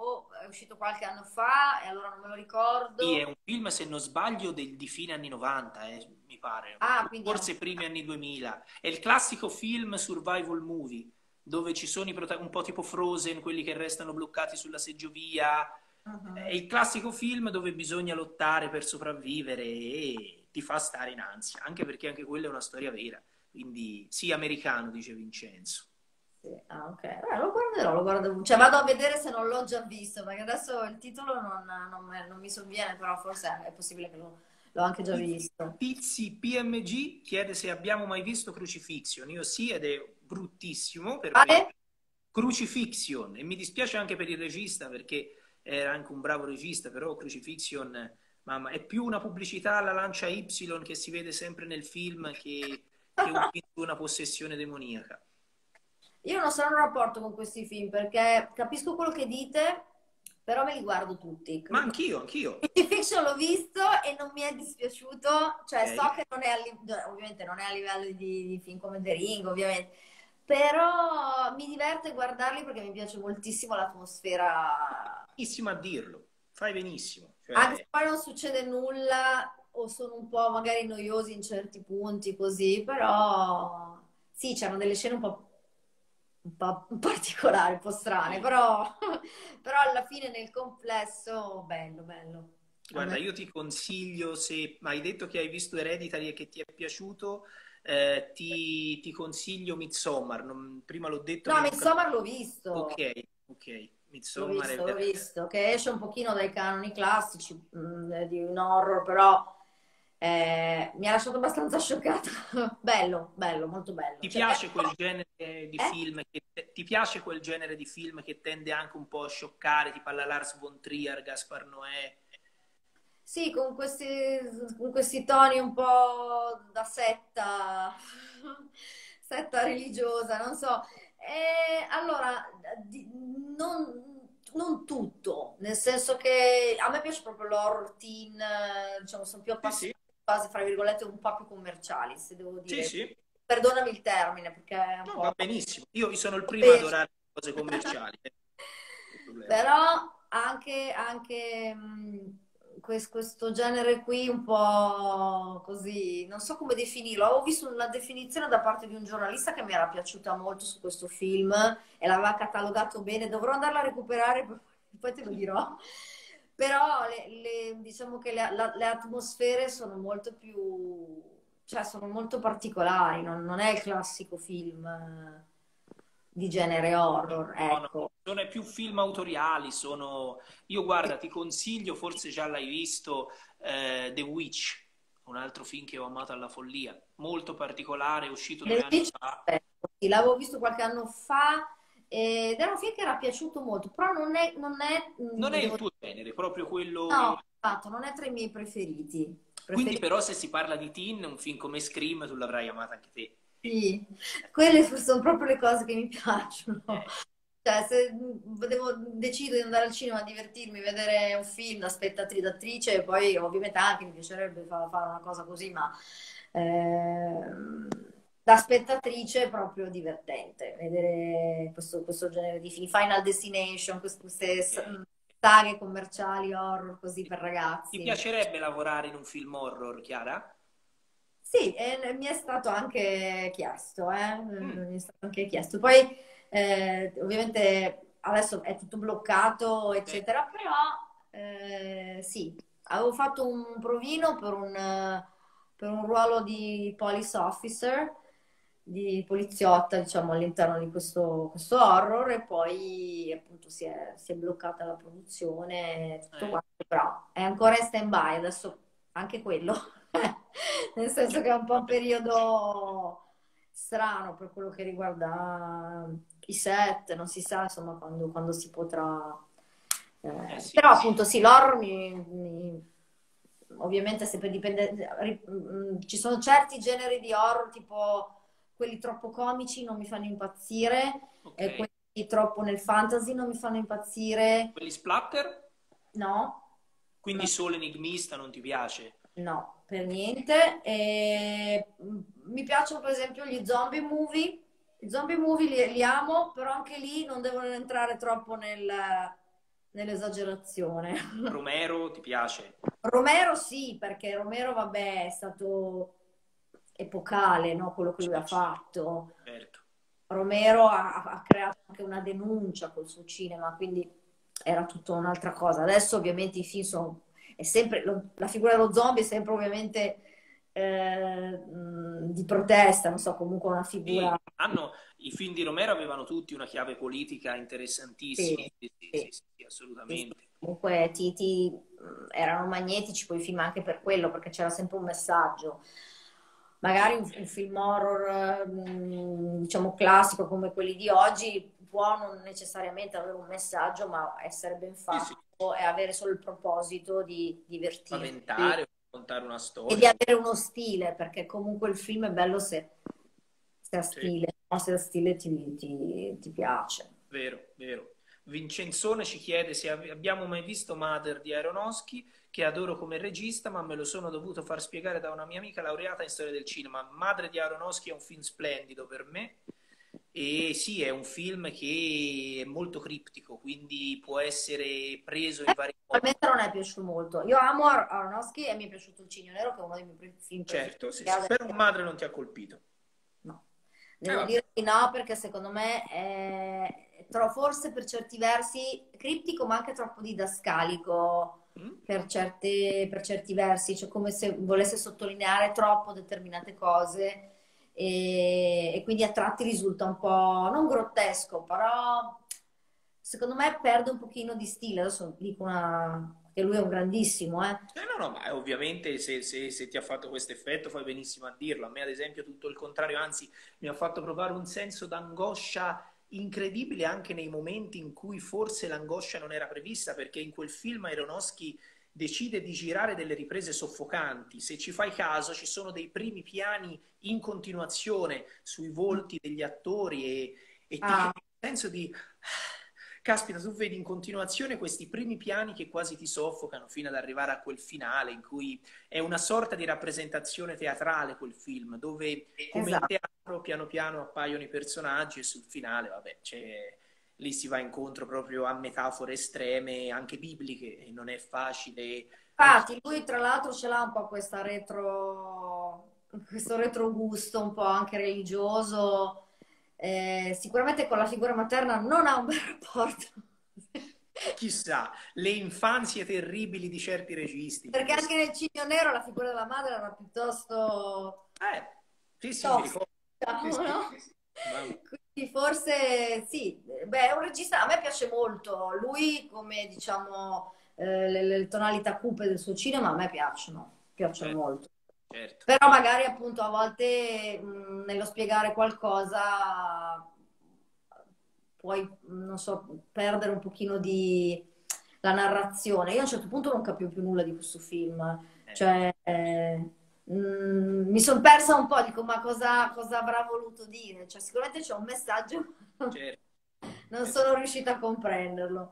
uscito qualche anno fa e allora non me lo Sì, è ricordo. un film, se non sbaglio, di fine anni 90, mi pare, Ah, quindi è un... forse primi anni 2000. È il classico film survival movie, dove ci sono un po' tipo Frozen, quelli che restano bloccati sulla seggiovia. È Mhm. il classico film dove bisogna lottare per sopravvivere e ti fa stare in ansia, anche perché anche quella è una storia vera. Quindi sì, americano, dice Vincenzo. Sì. Ah, ok. Lo guarderò, lo guardo. Cioè, vado a vedere se non l'ho già visto, perché adesso il titolo non mi sovviene, però forse è possibile che l'ho anche già visto. Pizzi PMG chiede se abbiamo mai visto Crucifixion. Io sì, ed è bruttissimo perché Vale? Crucifixion, e mi dispiace anche per il regista perché era anche un bravo regista, però Crucifixion, mamma, è più una pubblicità alla lancia Y che si vede sempre nel film che una possessione demoniaca. Io non sono in rapporto con questi film perché capisco quello che dite, però me li guardo tutti. Ma anch'io, anch'io. Crucifixion l'ho visto e non mi è dispiaciuto, cioè so Ok. che non è ovviamente non è a livello di film come The Ring, ovviamente, però mi diverte guardarli perché mi piace moltissimo l'atmosfera, Benissimo a dirlo, fai benissimo. anche Cioè, se poi non succede nulla o sono un po' magari noiosi in certi punti così, però sì, c'erano delle scene un po' particolari, un po' strane, sì. però alla fine nel complesso bello, bello. A Guarda, me... io ti consiglio, se hai detto che hai visto Hereditary e che ti è piaciuto, ti consiglio Midsommar. Prima l'ho detto, No, ma non capisco. Midsommar l'ho visto. Ok, ok, Midsommar è L'ho veramente... visto, che esce un pochino dai canoni classici di un horror, però mi ha lasciato abbastanza scioccata. Bello, bello, molto bello. Ti Cioè, piace quel genere di eh? film ti piace quel genere di film che tende anche un po' a scioccare, tipo alla Lars von Trier, Gaspar Noè? Sì, con questi toni un po' da setta, setta religiosa, non so. Allora, non tutto, nel senso che a me piace proprio l'horror teen, diciamo, sono più Sì, sì, appassionata a cose, fra virgolette, un po' più commerciali, se devo sì, dire. sì. Perdonami il termine, perché è un No, va po' benissimo. Io sono il primo ad pesce. adorare le cose commerciali. Non c'è problema. Però anche questo genere qui un po' così, non so come definirlo. Avevo visto una definizione da parte di un giornalista che mi era piaciuta molto su questo film e l'aveva catalogato bene. Dovrò andarla a recuperare, poi te lo dirò. Però diciamo che le atmosfere sono molto più, cioè sono molto particolari, non è il classico film di genere horror, No, no, ecco. sono più film autoriali, sono... Io guarda, ti consiglio, forse già l'hai visto, The Witch, un altro film che ho amato alla follia, molto particolare, è uscito The 2 anni Witch, fa. sì, l'avevo visto qualche anno fa ed era un film che era piaciuto molto, però Non è il devo tuo genere, proprio no, quello... esatto, non è tra i miei preferiti. Quindi però se si parla di teen, un film come Scream tu l'avrai amato anche te. Sì, quelle sono proprio le cose che mi piacciono. Eh, Cioè, se decido di andare al cinema a divertirmi, vedere un film da attrice, poi ovviamente anche mi piacerebbe fare una cosa così, ma da spettatrice è proprio divertente vedere questo genere di film. Final Destination, queste ok. saghe commerciali horror così per Ti ragazzi. piacerebbe lavorare in un film horror, Chiara? Sì, e mi è stato anche chiesto, Mm, mi è stato anche chiesto. Poi, ovviamente, adesso è tutto bloccato, eh, eccetera, però, sì, avevo fatto un provino per un ruolo di police officer, di poliziotta, diciamo, all'interno di questo horror e poi, appunto, si è bloccata la produzione, tutto eh. quanto, però è ancora in stand-by, adesso anche quello. Nel senso che è un po' un Vabbè. periodo strano per quello che riguarda i set, non si sa insomma quando si potrà. Sì. Però appunto sì, l'horror ovviamente sempre dipende, ci sono certi generi di horror, tipo quelli troppo comici non mi fanno impazzire, Ok. e quelli troppo nel fantasy non mi fanno impazzire, Quelli splatter? no. Quindi solo enigmista non ti piace? No, per niente. Mi piacciono per esempio gli zombie movie. I zombie movie li amo, però anche lì non devono entrare troppo nel... nell'esagerazione. Romero ti piace? Romero sì, perché Romero, vabbè, è stato epocale, no? Quello che lui ha fatto. Certo. Romero ha creato anche una denuncia col suo cinema, quindi era tutta un'altra cosa. Adesso ovviamente i film sono, è sempre, la figura dello zombie è sempre ovviamente di protesta, non so, comunque una Sì, figura... i film di Romero avevano tutti una chiave politica Sì, interessantissima. Sì, sì, sì, sì, sì, sì, sì. assolutamente. Comunque erano magnetici quei film anche per quello, perché c'era sempre un messaggio. Magari un film horror, diciamo classico come quelli di oggi, può non necessariamente avere un messaggio, ma essere ben Sì, sì, fatto e avere solo il proposito di divertirsi spaventare, raccontare una e di storia. avere uno stile, perché comunque il film è bello se ha Sì, stile, no? Se ha stile ti piace. vero, vero. Vincenzone ci chiede se abbiamo mai visto Mother di Aronofsky, che adoro come regista, ma me lo sono dovuto far spiegare da una mia amica laureata in storia del cinema. Madre di Aronofsky è un film splendido per me. E sì, è un film che è molto criptico, quindi può essere preso in vari modi. Realmente non è piaciuto molto. Io amo Aronofsky e mi è piaciuto Il Cigno Nero, che è uno dei miei film preferiti. Certo, sì, sì. Però Madre non ti ha colpito. No, devo Vabbè. dire di no perché secondo me è forse per certi versi criptico, ma anche troppo didascalico Mm? per certi versi, cioè come se volesse sottolineare troppo determinate cose e quindi a tratti risulta un po' non grottesco, però secondo me perde un pochino di stile. Adesso dico che lui è un grandissimo, eh. No, no, ma ovviamente se ti ha fatto questo effetto fai benissimo a dirlo. A me, ad esempio, tutto il contrario, anzi, mi ha fatto provare un senso d'angoscia incredibile anche nei momenti in cui forse l'angoscia non era prevista, perché in quel film Aronofsky decide di girare delle riprese soffocanti. Se ci fai caso, ci sono dei primi piani in continuazione sui volti degli attori e ti crea Ah, un senso di caspita, tu vedi in continuazione questi primi piani che quasi ti soffocano fino ad arrivare a quel finale in cui è una sorta di rappresentazione teatrale quel film, dove come in esatto. teatro piano piano appaiono i personaggi e sul finale, vabbè, lì si va incontro proprio a metafore estreme, anche bibliche, e non è facile. Anche... Infatti, lui tra l'altro ce l'ha un po' questo retrogusto un po' anche religioso. Sicuramente con la figura materna non ha un bel rapporto. Chissà, le infanzie terribili di certi registi, chi Perché lo sa. anche nel Cigno Nero la figura della madre era piuttosto Eh, sì, sì, mi tossica, ricordo. Sì, diciamo, sì. no? Mamma. Quindi forse sì, beh, è un regista, a me piace molto. Lui, come diciamo, le tonalità cupe del suo cinema a me piacciono Certo, molto. certo. Però magari appunto a volte nello spiegare qualcosa puoi, non so, perdere un pochino di la narrazione. Io a un certo punto non capivo più nulla di questo film, Eh, cioè mi sono persa un po', dico ma cosa avrà voluto dire? Cioè sicuramente c'è un messaggio, certo. non sono riuscita a comprenderlo.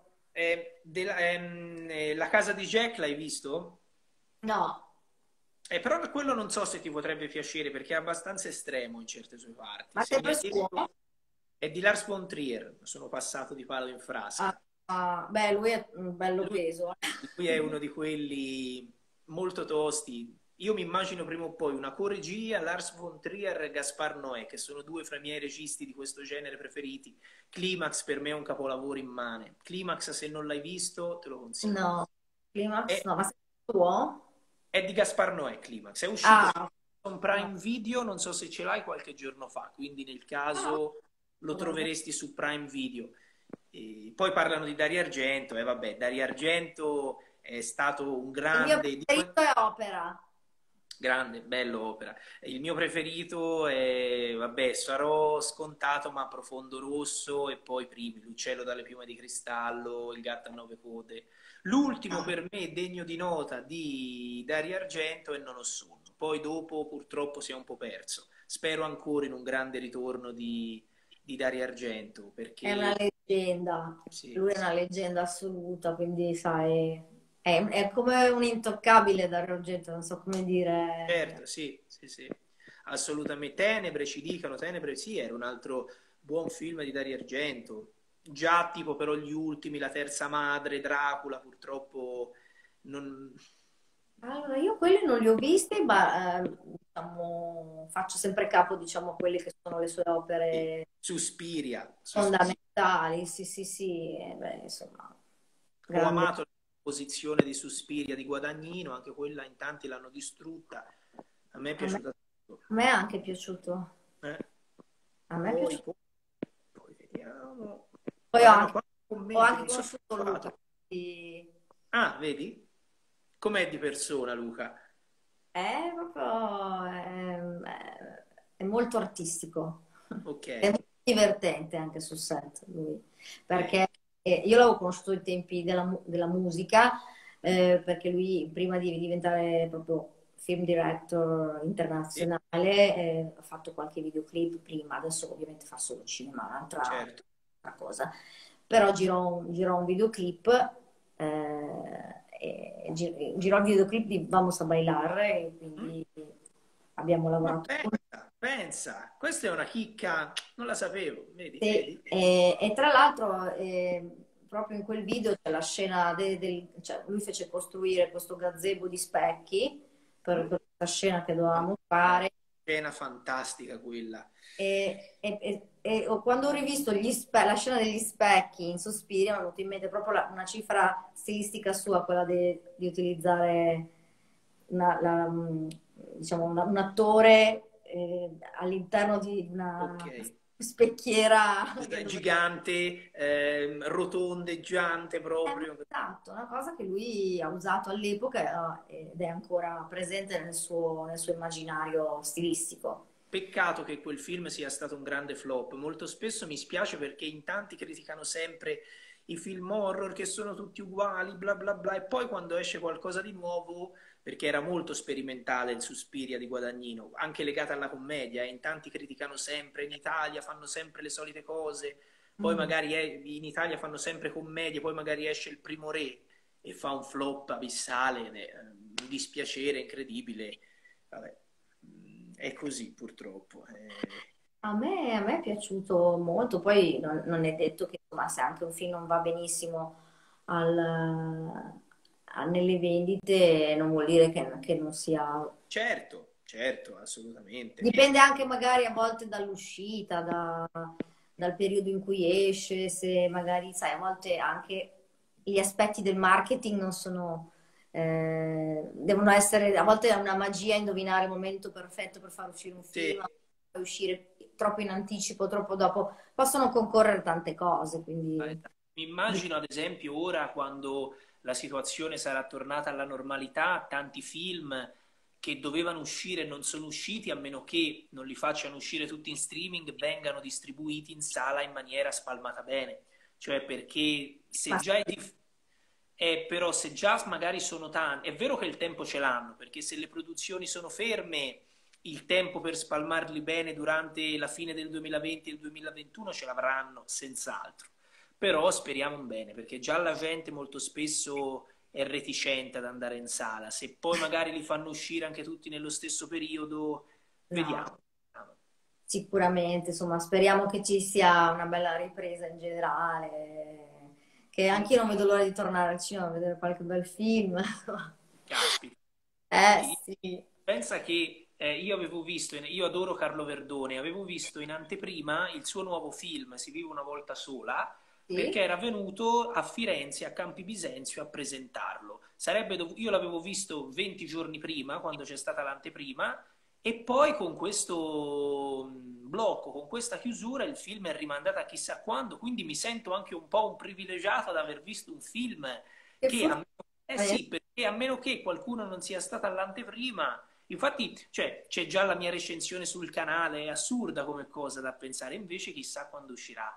La casa di Jack l'hai visto? No, Però quello non so se ti potrebbe piacere perché è abbastanza estremo in certe sue parti. ma Se mi sempre hai suo? detto è di Lars von Trier, sono passato di palo in Ah, frasca. beh, lui è un bello Lui, peso. lui è uno di quelli molto tosti. Io mi immagino prima o poi una coregia, Lars von Trier e Gaspar Noè, che sono due fra i miei registi di questo genere preferiti. Climax per me è un capolavoro immane. Climax, se non l'hai visto, te lo consiglio. No, Climax È, no, ma sei tuo? è di Gaspar Noè, Climax. È uscito Ah, su no. Prime Video, non so se ce l'hai qualche giorno fa, quindi nel caso lo Guarda. troveresti su Prime Video. E poi parlano di Dario Argento, e vabbè, Dario Argento è stato un Il mio grande, preferito è Opera. grande, bello opera. Il mio preferito è, vabbè, sarò scontato, ma Profondo Rosso e poi primi, L'uccello dalle piume di cristallo, Il gatto a nove code. L'ultimo per me degno di nota di Dario Argento è Non ho sonno. Poi dopo purtroppo si è un po' perso. Spero ancora in un grande ritorno di Dario Argento, È una perché leggenda. sì, Lui è sì. una leggenda assoluta, quindi sai, è come un intoccabile Dario Argento, non so come dire. Certo, sì, sì, sì, assolutamente. Tenebre, ci dicono, Tenebre, sì, era un altro buon film di Dario Argento. già tipo però gli ultimi, La terza madre, Dracula, purtroppo non... Allora, io quelli non li ho visti, ma diciamo, faccio sempre capo, diciamo, a quelle che sono le sue Sì. opere Suspiria. fondamentali. Sì, sì, sì, beh, insomma, Ho grande. amato la posizione di Suspiria di Guadagnino, anche quella in tanti l'hanno distrutta. A me è A me, piaciuta tanto. a me è anche piaciuto. Eh. A me è Poi, piaciuto. poi, poi vediamo. Poi ho No, anche, qua ho commenti, anche mi sono conosciuto Luca, trovato. quindi Ah, vedi? Com'è di persona, Luca? è proprio, è molto artistico. Ok, È molto divertente anche sul set, lui, ok. perché io l'avevo conosciuto ai tempi della musica, perché lui prima di diventare proprio film director Sì, internazionale, ha fatto qualche videoclip prima, adesso ovviamente fa solo cinema, certo. un'altra cosa, però girò un videoclip, girò il videoclip di Vamos a Bailar, e Mm? quindi abbiamo Ma lavorato. pensa, pensa, questa è una chicca, non la sapevo, vedi, Sì, vedi? e tra l'altro proprio in quel video c'è la scena cioè lui fece costruire questo gazebo di specchi per Mm? questa scena che Mamma dovevamo mia, fare scena fantastica quella. quando ho rivisto la scena degli specchi in Sospiria mi è venuta in mente proprio una cifra stilistica sua, quella di utilizzare diciamo, un attore all'interno di Ok. una specchiera che dove... Gigante, rotondeggiante proprio. Esatto, una cosa che lui ha usato all'epoca ed è ancora presente nel suo immaginario stilistico. Peccato che quel film sia stato un grande flop. Molto spesso mi spiace perché in tanti criticano sempre i film horror che sono tutti uguali, bla bla bla, e poi quando esce qualcosa di nuovo, perché era molto sperimentale il Suspiria di Guadagnino, anche legata alla commedia, e in tanti criticano sempre, in Italia fanno sempre le solite cose, poi Mm. magari in Italia fanno sempre commedie, poi magari esce Il Primo Re e fa un flop abissale, ed è un dispiacere incredibile. Vabbè, è così purtroppo. A me è piaciuto molto, poi non è detto che insomma, se anche un film non va benissimo nelle vendite, non vuol dire che non sia... Certo, certo, assolutamente. Dipende anche magari a volte dall'uscita, dal periodo in cui esce, se magari, sai, a volte anche gli aspetti del marketing non sono... devono essere, a volte è una magia indovinare il momento perfetto per far uscire un Sì. film, far uscire troppo in anticipo, troppo dopo, possono concorrere tante cose, quindi... Mi immagino ad esempio ora quando la situazione sarà tornata alla normalità, tanti film che dovevano uscire e non sono usciti, a meno che non li facciano uscire tutti in streaming, vengano distribuiti in sala in maniera spalmata bene. Cioè perché se Ma già però se già magari sono tanti, è vero che il tempo ce l'hanno, perché se le produzioni sono ferme, il tempo per spalmarli bene durante la fine del 2020 e il 2021 ce l'avranno senz'altro. Però speriamo bene, perché già la gente molto spesso è reticente ad andare in sala. Se poi magari li fanno uscire anche tutti nello stesso periodo, no, vediamo. sicuramente, insomma, speriamo che ci sia una bella ripresa in generale, che anch'io non vedo l'ora di tornare al cinema a vedere qualche bel film. Caspita. Sì, Pensa che io avevo visto, io adoro Carlo Verdone, avevo visto in anteprima il suo nuovo film Si vive una volta sola, perché sì, era venuto a Firenze, a Campi Bisenzio, a presentarlo. Io l'avevo visto 20 giorni prima, quando c'è stata l'anteprima, e poi con questo blocco, con questa chiusura, il film è rimandato a chissà quando, quindi mi sento anche un po' un privilegiato ad aver visto un film che che forse... eh sì, perché a meno che qualcuno non sia stato all'anteprima, infatti, cioè, c'è già la mia recensione sul canale, è assurda come cosa da pensare, invece chissà quando uscirà.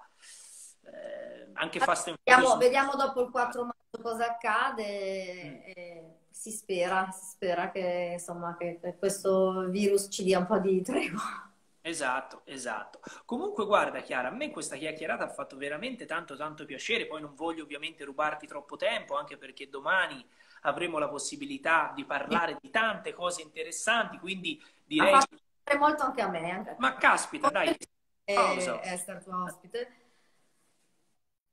Anche Fast and Vediamo, Furious. vediamo dopo il 4 marzo cosa Mm, accade, e si spera che, insomma, che questo virus ci dia un po' di tregua. esatto, esatto. Comunque, guarda, Chiara, a me questa chiacchierata ha fatto veramente tanto, tanto piacere. Poi non voglio ovviamente rubarti troppo tempo, anche perché domani avremo la possibilità di parlare di tante cose interessanti, quindi Ha direi, fatto piacere molto anche a me, ma caspita, dai, pausa. essere tua ospite.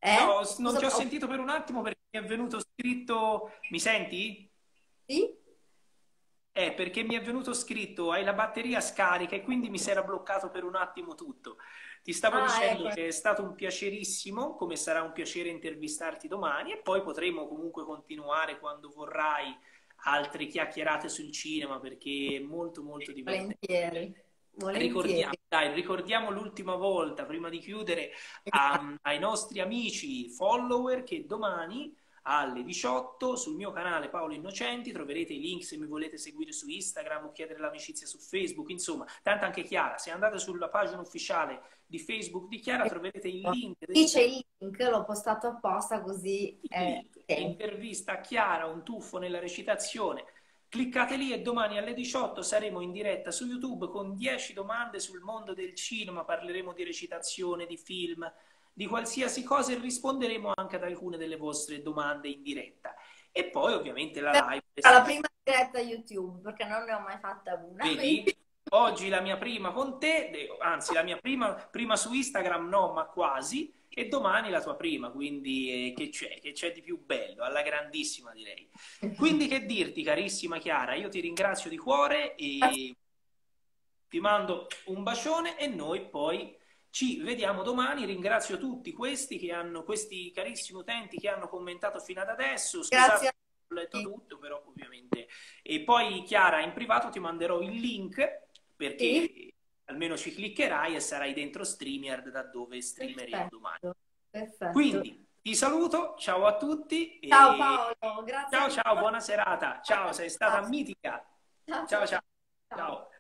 No, Eh? non ti ho sentito per un attimo perché mi è venuto scritto... Mi senti? Sì? Perché mi è venuto scritto hai la batteria scarica e quindi mi si era bloccato per un attimo tutto. Ti stavo Ah, dicendo ecco. che è stato un piacerissimo, come sarà un piacere intervistarti domani e poi potremo comunque continuare quando vorrai altre chiacchierate sul cinema perché è molto molto divertente. Volentieri, volentieri. Ricordiamo l'ultima volta, prima di chiudere, ai nostri amici follower che domani alle 18 sul mio canale Paolo Innocenti troverete i link se mi volete seguire su Instagram o chiedere l'amicizia su Facebook, insomma, tanto anche Chiara, se andate sulla pagina ufficiale di Facebook di Chiara troverete il link Qui c'è il link, l'ho postato apposta così il è link, tempo. intervista a Chiara, un tuffo nella recitazione. Cliccate lì e domani alle 18 saremo in diretta su YouTube con 10 domande sul mondo del cinema, parleremo di recitazione, di film, di qualsiasi cosa e risponderemo anche ad alcune delle vostre domande in diretta. E poi ovviamente la live. La prima diretta YouTube, perché non ne ho mai fatta una. Vedi? Oggi la mia prima con te, anzi la mia prima su Instagram no, ma quasi, e domani la tua prima, quindi che c'è di più bello, alla grandissima direi. Quindi che dirti carissima Chiara, io ti ringrazio di cuore e ti mando un bacione e noi poi ci vediamo domani. Ringrazio tutti questi carissimi utenti che hanno commentato fino ad adesso. Scusate, Grazie a non ho letto tutti. tutto, però ovviamente. E poi Chiara, in privato ti manderò il link Sì, perché almeno ci cliccherai e sarai dentro StreamYard da dove streameremo domani. perfetto, perfetto. Quindi ti saluto, ciao a tutti Ciao e Paolo, grazie ciao ciao, ancora. buona serata. Ciao, sei stata mitica. Ciao, ciao, Ciao ciao. ciao. Ciao. Ciao.